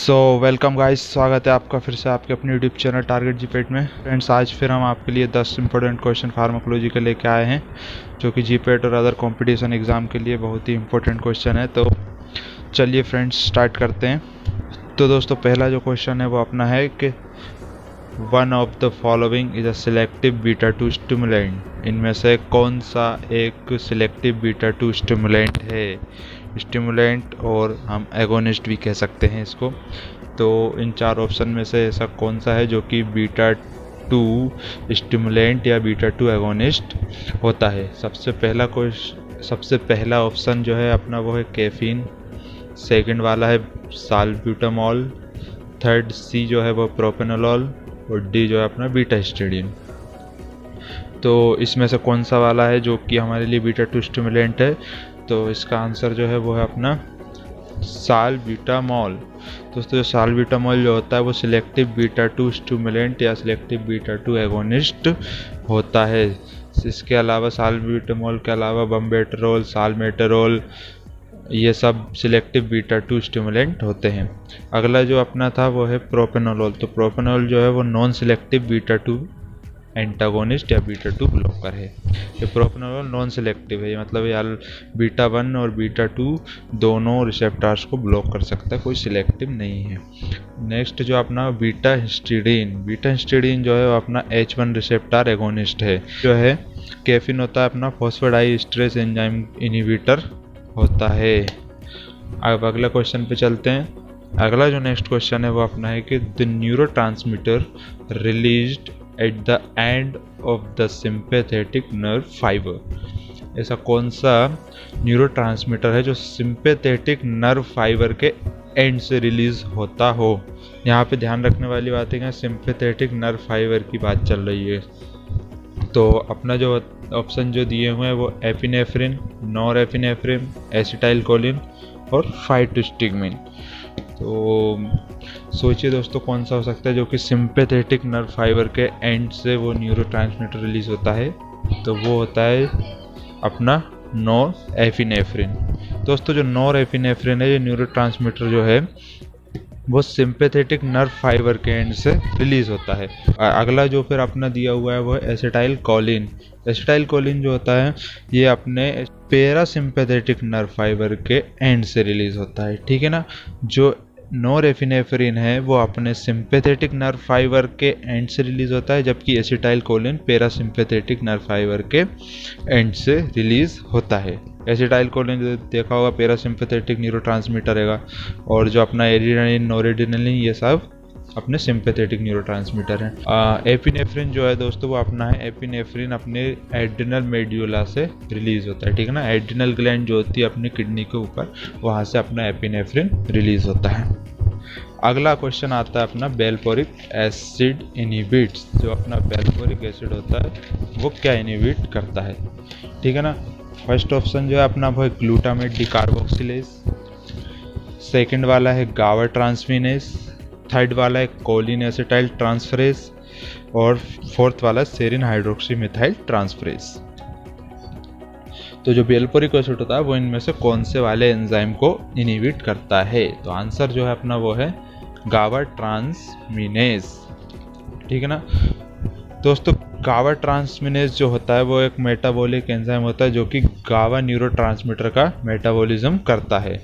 Welcome guys, स्वागत है आपका फिर से आपके अपने यूट्यूब चैनल टारगेट जीपेट में। फ्रेंड्स, आज फिर हम आपके लिए 10 इंपॉर्टेंट क्वेश्चन फार्माकोलॉजी के लेके आए हैं, जो कि जीपेट और अदर कंपटीशन एग्ज़ाम के लिए बहुत ही इंपॉर्टेंट क्वेश्चन है। तो चलिए फ्रेंड्स, स्टार्ट करते हैं। तो दोस्तों, पहला जो क्वेश्चन है वो अपना है कि one of the following is a selective beta 2 stimulant. इनमें से कौन सा एक सिलेक्टिव बीटा 2 स्टिमुलेंट है? स्टिमुलेंट और हम एगोनिस्ट भी कह सकते हैं इसको। तो इन चार ऑप्शन में से ऐसा कौन सा है जो कि बीटा 2 स्टिमुलेंट या बीटा 2 एगोनिस्ट होता है? सबसे पहला ऑप्शन जो है अपना वो है कैफीन, सेकंड वाला है साल्ब्यूटामॉल, थर्ड सी जो है वो प्रोपेनोलॉल और डी जो है अपना बीटा हिस्टिडीन। तो इसमें से कौन सा वाला है जो कि हमारे लिए बीटा 2 स्टिमुलेंट है? तो इसका आंसर जो है वो है अपना साल्ब्यूटामॉल। दोस्तों, जो साल्ब्यूटामॉल जो होता है वो सिलेक्टिव बीटा 2 स्टिमुलेंट या सिलेक्टिव बीटा 2 एगोनिस्ट होता है। इसके अलावा साल्ब्यूटामॉल के अलावा बम्बेटरॉल, साल्मेटरॉल, ये सब सिलेक्टिव बीटा 2 स्टिमुलेंट होते हैं। अगला जो अपना था वो है प्रोपेनोलॉल। तो प्रोपेनोल जो है वो नॉन सिलेक्टिव बीटा 2 एंटागोनिस्ट या बीटा 2 ब्लॉकर है। ये प्रोपेनोलॉल नॉन सिलेक्टिव है, ये मतलब यार बीटा 1 और बीटा 2 दोनों रिसेप्टर्स को ब्लॉक कर सकता है, कोई सिलेक्टिव नहीं है। नेक्स्ट जो अपना बीटा हिस्टिडीन जो है वो अपना H1 रिसेप्टर एगोनिस्ट है। जो है कैफीन होता है अपना फॉस्फोडाइएस्टरेज एंजाइम इनहिबिटर होता है। अब अगला क्वेश्चन पे चलते हैं। अगला जो नेक्स्ट क्वेश्चन है वो अपना है कि the neurotransmitter released at the end of the sympathetic nerve fibre. ऐसा कौन सा न्यूरोट्रांसमीटर है जो सिंपैथेटिक नर्व फाइबर के एंड से रिलीज होता हो? यहाँ पे ध्यान रखने वाली बात है कि सिंपैथेटिक नर्व फाइबर की बात चल रही है। तो अपना जो ऑप्शन जो दिए हुए हैं वो एपिनेफ्रिन, नॉरएपिनेफ्रिन, एसिटाइलकोलिन और फाइटोस्टिग्मिन। तो सोचिए दोस्तों, कौन सा हो सकता है जो कि सिंपैथेटिक नर्व फाइबर के एंड से वो न्यूरोट्रांसमीटर रिलीज होता है? तो वो होता है अपना नॉरएपिनेफ्रिन। दोस्तों, जो नॉरएपिनेफ्रिन है, ये न्यूरोट्रांसमीटर जो है वो सिंपैथेटिक नर्व फाइबर के एंड से रिलीज होता है। अगला जो फिर अपना दिया हुआ है वो है एसिटाइलकोलिन। एसिटाइलकोलिन जो होता है ये अपने पैरासिम्पैथेटिक नर्व फाइबर के एंड से रिलीज होता है, ठीक है ना। जो नॉरएपिनेफ्रिन है वो अपने सिंपैथेटिक नर्व फाइबर के एंड से रिलीज होता है, जबकि एसिटाइलकोलिन पैरासिम्पैथेटिक नर्व फाइबर के एंड से रिलीज होता है। एसिटाइलकोलिन जो देखा होगा पैरासिम्पैथेटिक न्यूरोट्रांसमीटर है, और जो अपना एड्रेनालिन, नॉरएड्रेनालिन, ये सब अपने सिंपैथेटिक न्यूरोट्रांसमीटर हैं। एपिनेफ्रिन जो है दोस्तों वो अपना है, एपिनेफ्रिन अपने एड्रिनल मेड्यूला से रिलीज होता है, ठीक है ना। एड्रिनल ग्लैंड जो होती है अपनी किडनी के ऊपर, वहाँ से अपना एपिनेफ्रिन रिलीज होता है। अगला क्वेश्चन आता है अपना बेल्पोरिक एसिड इनहिबिट्स। जो अपना बेल्पोरिक एसिड होता है वो क्या इनहिबिट करता है, ठीक है ना। फर्स्ट ऑप्शन जो है अपना वो है ग्लूटामेट डिकार्बोक्सिलेज, सेकंड वाला है गावा ट्रांसमिनेस, थर्ड वाला है कोलिन एसिटाइल ट्रांसफरेज और फोर्थ वाला सेरिन हाइड्रोक्सी मिथाइल ट्रांसफरेज। तो जो बेल्पोरिक एसिड होता है वो इनमें से कौन से वाले एंजाइम को इनहिबिट करता है? तो आंसर जो है अपना वो है गावा ट्रांसमिनेज, ठीक है ना। दोस्तों, गावा ट्रांसमिनेज जो होता है वो एक मेटाबॉलिक एंजाइम होता है जो कि गावा न्यूरोट्रांसमीटर का मेटाबॉलिज्म करता है।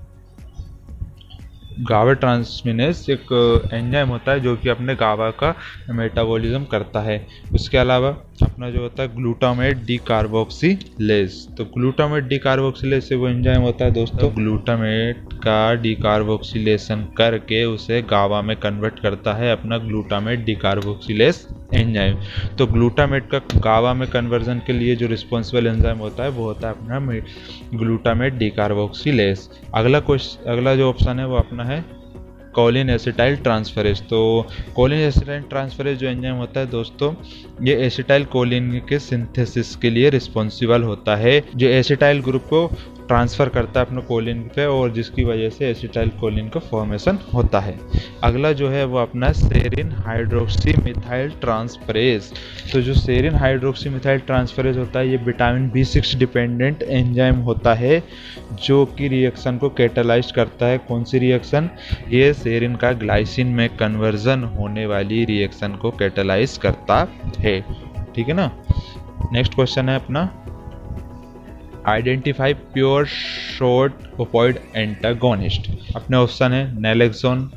गावा ट्रांसमिनेज एक एंजाइम होता है जो कि अपने गावा का मेटाबॉलिज्म करता है। उसके अलावा अपना जो होता है ग्लूटामेट डिकार्बोक्सिलेज। तो ग्लूटामेट डिकार्बोक्सिलेज से वो एंजाइम होता है दोस्तों, ग्लूटामेट का डिकार्बोक्सिलेशन करके उसे गावा में कन्वर्ट करता है अपना ग्लूटामेट डिकार्बोक्सिलेज एंजाइम। तो ग्लूटामेट का गावा में कन्वर्जन के लिए जो रिस्पॉन्सिबल एंजाइम होता है वो होता है अपना ग्लूटामेट डिकार्बोक्सिलेज। अगला जो ऑप्शन है वो अपना है कोलिन एसिटाइल ट्रांसफरेज। तो कोलिन एसिटाइल ट्रांसफरेज जो एंजाइम होता है दोस्तों, ये एसिटाइल कोलिन के सिंथेसिस के लिए रिस्पॉन्सिबल होता है। जो एसिटाइल ग्रुप को ट्रांसफ़र करता है अपने कोलिन पे और जिसकी वजह से एसिटाइल कोलिन का फॉर्मेशन होता है। अगला जो है वो अपना सेरिन हाइड्रोक्सी मिथाइल ट्रांसफरेज। तो जो सेरिन हाइड्रोक्सी मिथाइल ट्रांसफरेज होता है ये विटामिन B6 डिपेंडेंट एंजाइम होता है जो कि रिएक्शन को कैटालाइज करता है। कौन सी रिएक्शन? ये सेरिन का ग्लाइसिन में कन्वर्जन होने वाली रिएक्शन को कैटालाइज करता है। ठीक है ना। नेक्स्ट क्वेश्चन है अपना identify pure short opioid antagonist. अपने ऑप्शन है नैलेक्सोन,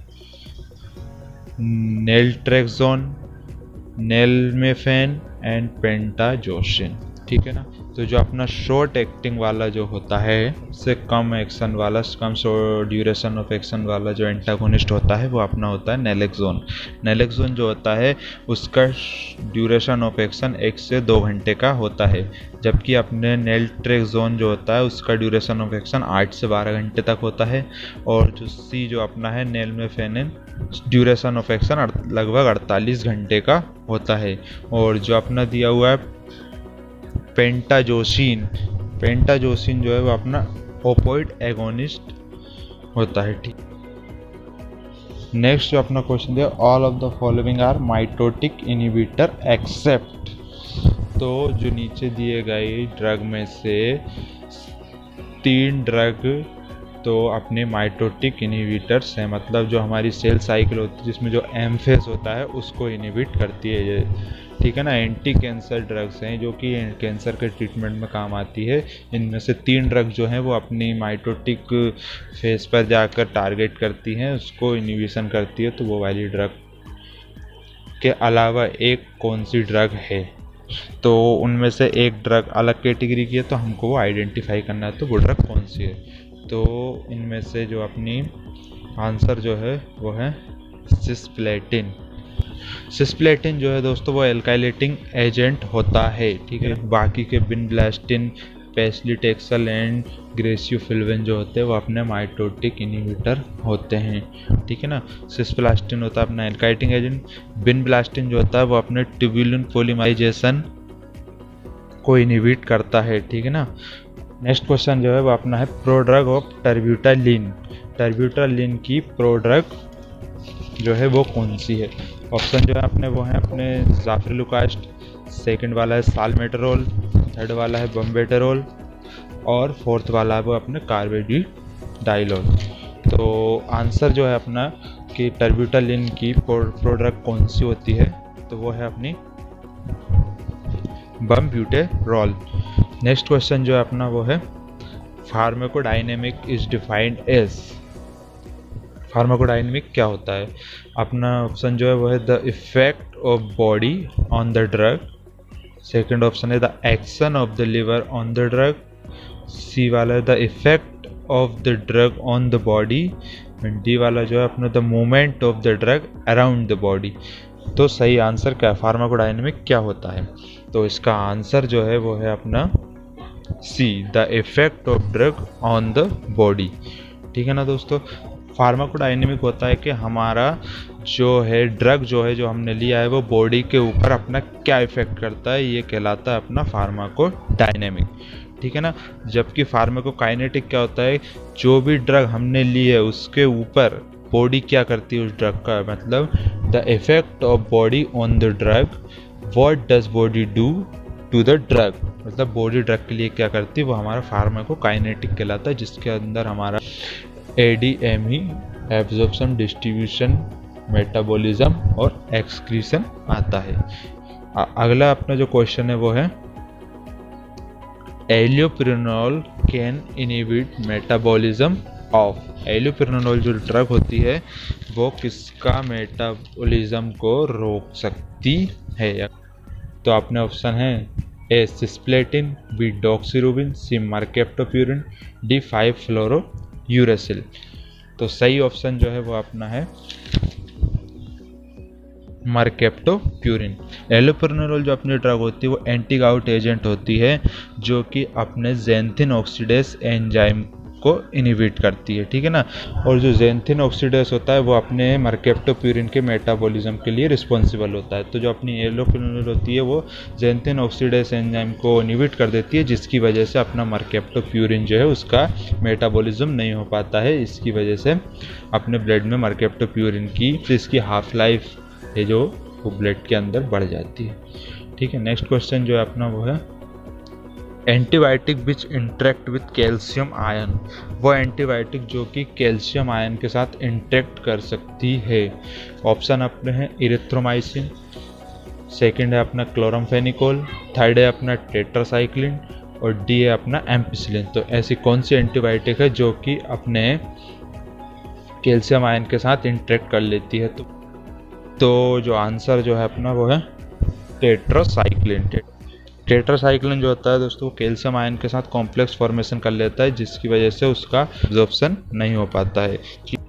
नेल्ट्रेक्सोन, नेलमेफेन एंड पेंटाजोसिन। ठीक है ना। तो जो अपना शॉर्ट एक्टिंग वाला जो होता है, उससे कम एक्शन वाला, कम ड्यूरेशन ऑफ एक्शन वाला जो एंटागोनिस्ट होता है वो अपना होता है नैलेक्सोन। नैलेक्सोन जो होता है उसका ड्यूरेशन ऑफ एक्शन 1 से 2 घंटे का होता है, जबकि अपने नेल्ट्रेक्सोन जो होता है उसका ड्यूरेशन ऑफ एक्शन 8 से 12 घंटे तक होता है। और जो सी जो अपना है नेलमेफेनिन, ड्यूरेशन ऑफ एक्शन लगभग 48 घंटे का होता है। और जो अपना दिया हुआ है पेंटाजोसिन, पेंटाजोसिन जो है वो अपना ओपोइड एगोनिस्ट होता है। ठीक। नेक्स्ट जो अपना क्वेश्चन दिया, all of the following are mitotic inhibitor except. तो जो नीचे दिए गए ड्रग में से 3 ड्रग तो अपने माइटोटिक इनहिबिटर्स हैं, मतलब जो हमारी सेल साइकिल होती है जिसमें जो एम फेज होता है उसको इनहिबिट करती है ये। ठीक है ना। एंटी कैंसर ड्रग्स हैं जो कि कैंसर के ट्रीटमेंट में काम आती है। इनमें से 3 ड्रग जो हैं वो अपनी माइटोटिक फेज पर जाकर टारगेट करती हैं, उसको इनहिबिशन करती है। तो वो वाली ड्रग के अलावा एक कौन सी ड्रग है? तो उनमें से एक ड्रग अलग कैटेगरी की है, तो हमको वो आइडेंटिफाई करना है तो वो ड्रग कौन सी है। तो इनमें से जो अपनी आंसर जो है वो है सिस्प्लेटिन। सिस्प्लेटिन जो है दोस्तों वो एल्काइलेटिंग एजेंट होता है। ठीक है। बाकी के विनब्लास्टिन, पैसिलिटेक्सल एंड ग्रेसियोफिल्विन जो होते हैं वो अपने माइटोटिक इनहिबिटर होते हैं। ठीक है ना। सिस्प्लास्टिन होता है अपना एल्काइलेटिंग एजेंट, विनब्लास्टिन जो होता है वो अपने ट्यूबुलिन पॉलीमराइजेशन को इनहिबिट करता है। ठीक है ना। नेक्स्ट क्वेश्चन जो है वो अपना है प्रोड्रग ऑफ टर्ब्यूटालिन। टर्ब्यूटालिन की प्रोड्रग जो है वो कौन सी है? ऑप्शन जो है अपने वो है अपने ज़ाफ्रिलुकास्ट, सेकंड वाला है साल्मेटेरोल, थर्ड वाला है बम्बेटेरोल और फोर्थ वाला है वो अपने कार्बेडिडाइलोल। तो आंसर जो है अपना कि टर्ब्यूटालिन की प्रोड्रग कौन सी होती है, तो वो है अपनी बम्ब्यूटेरोल। नेक्स्ट क्वेश्चन जो है अपना वो है pharmacodynamic is defined as. Pharmacodynamic क्या होता है? अपना ऑप्शन जो है वो है the effect of body on the drug, second option है the action of the liver on the drug, C वाला है the effect of the drug on the body, and D वाला जो है अपना the movement of the drug around the body. तो सही answer क्या है? फार्माकोडायनेमिक क्या होता है? तो इसका आंसर जो है वो है अपना C, the effect of drug on the body. ठीक है ना दोस्तों। फार्माकोडायनेमिक होता है कि हमारा जो है ड्रग जो है जो हमने लिया है वो बॉडी के ऊपर अपना क्या इफेक्ट करता है, ये कहलाता है अपना फार्माकोडायनेमिक। ठीक है ना। जबकि फार्माकोकाइनेटिक क्या होता है, जो भी ड्रग हमने ली है उसके ऊपर बॉडी क्या करती है उस ड्रग का, मतलब the effect of body on the drug, what does body do to the drug, मतलब बॉडी ड्रग के लिए क्या करती है वो हमारा फार्माकोकाइनेटिक कहलाता है, जिसके अंदर हमारा ADME एब्जॉर्प्शन, डिस्ट्रीब्यूशन, मेटाबॉलिज्म और एक्सक्रीशन आता है। अगला अपना जो क्वेश्चन है वो है allopurinol can inhibit metabolism of. Allopurinol जो ड्रग होती है वो किसका मेटाबॉलिज्म को रोक सकती है? तो अपने ऑप्शन है A cisplatin, B doxorubicin, C mercaptopurine, D five fluorouracil. तो सही ऑप्शन जो है वो अपना है मार्केप्टोप्यूरिन। एलियोप्रिनोल जो अपनी ड्रग होती है वो एंटी गाउट एजेंट होती है जो कि अपने ज़ैंथिन ऑक्सीडेज एंजाइम उसको इनहिबिट करती है, ठीक है ना। और जो ज़ैंथिन ऑक्सीडेस होता है वो अपने मर्केप्टोप्यूरिन के मेटाबॉलिज्म के लिए रिस्पॉन्सिबल होता है। तो जो अपनी एलोक्विनोल होती है वो ज़ैंथिन ऑक्सीडेस एंजाइम को इनहिबिट कर देती है, जिसकी वजह से अपना मर्केप्टोप्यूरिन जो है उसका मेटाबॉलिज्म नहीं हो पाता है। इसकी वजह से अपने ब्लड में मर्केप्टोप्यूरिन की इसकी हाफ लाइफ है जो वो ब्लड के अंदर बढ़ जाती है, ठीक है। नेक्स्ट क्वेश्चन जो है अपना वो है antibiotic which interact with calcium ion. वो एंटीबायोटिक जो कि कैल्शियम आयन के साथ इंटरेक्ट कर सकती है। ऑप्शन अपने हैं इरिथ्रोमाइसिन, सेकंड है अपना क्लोरामफेनिकोल, थर्ड है अपना टेट्रासाइक्लिन और डी है अपना एम्पिसिलिन। तो ऐसी कौन सी एंटीबायोटिक है जो कि अपने कैल्शियम आयन के साथ इंटरेक्ट कर लेती है? तो जो आंसर जो है अपना वो है टेट्रासाइक्लिन। टेट्रासाइक्लिन जो होता है दोस्तों कैल्शियम आयन के साथ कॉम्प्लेक्स फॉर्मेशन कर लेता है, जिसकी वजह से उसका एब्जॉर्प्शन नहीं हो पाता है।